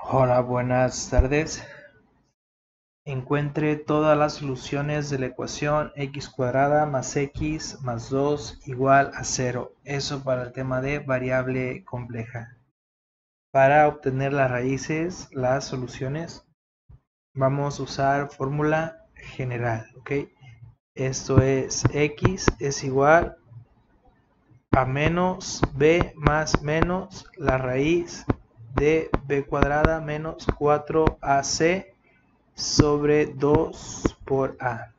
Hola, buenas tardes. Encuentre todas las soluciones de la ecuación x cuadrada más x más 2 igual a 0. Eso para el tema de variable compleja. Para obtener las raíces, las soluciones, vamos a usar fórmula general. ¿Ok? Esto es x es igual a menos b más menos la raíz de b cuadrada menos 4ac sobre 2 por a.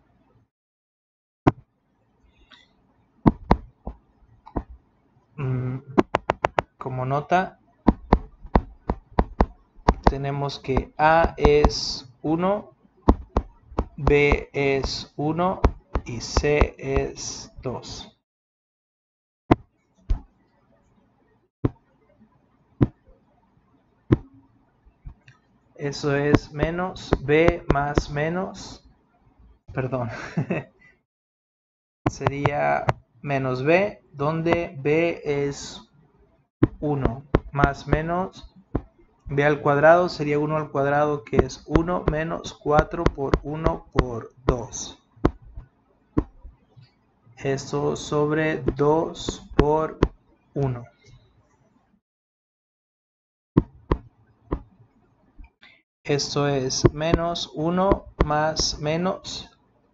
Como nota, tenemos que a es 1, b es 1 y c es 2. Eso es menos b más menos, perdón, sería menos b, donde b es 1 más menos b al cuadrado sería 1 al cuadrado, que es 1 menos 4 por 1 por 2. Esto sobre 2 por 1. Esto es menos 1 más menos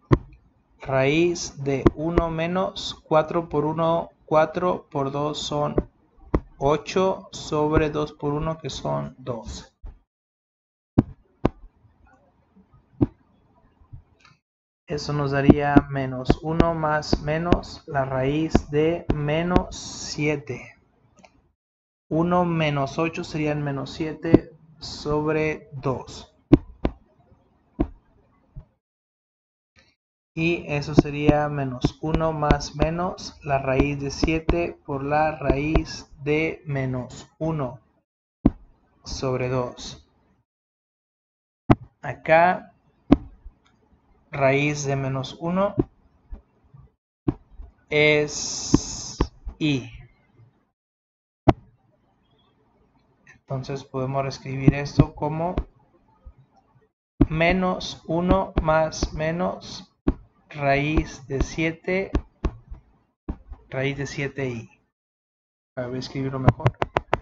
raíz de 1 menos 4 por 1, 4 por 2 son 8 sobre 2 por 1, que son 2. Eso nos daría menos 1 más menos la raíz de menos 7. 1 menos 8 serían menos 7 sobre 2. Y eso sería menos 1 más menos la raíz de 7 por la raíz de menos 1 sobre 2. Acá, raíz de menos 1 es i. Entonces podemos reescribir esto como menos 1 más menos raíz de 7i. Voy a escribirlo mejor.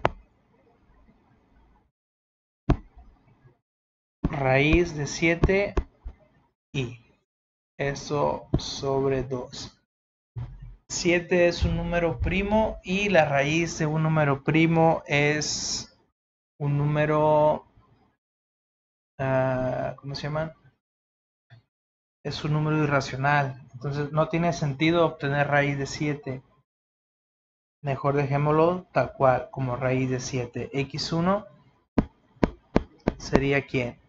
Raíz de 7i. Eso sobre 2. 7 es un número primo y la raíz de un número primo es un número, ¿cómo se llama? Es un número irracional. Entonces no tiene sentido obtener raíz de 7. Mejor dejémoslo tal cual, como raíz de 7. X1 sería ¿quién?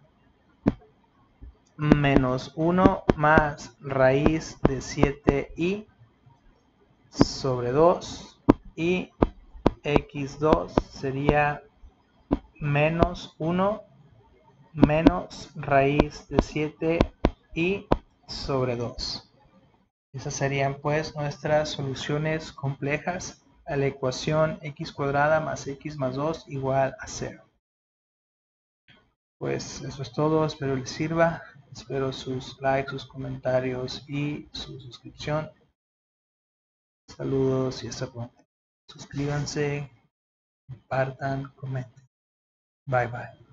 Menos 1 más raíz de 7i sobre 2, y x2 sería menos 1 menos raíz de 7i sobre 2. Esas serían pues nuestras soluciones complejas a la ecuación x cuadrada más x más 2 igual a 0. Pues eso es todo, espero les sirva, espero sus likes, sus comentarios y su suscripción. Saludos y hasta pronto. Suscríbanse, compartan, comenten. Bye bye.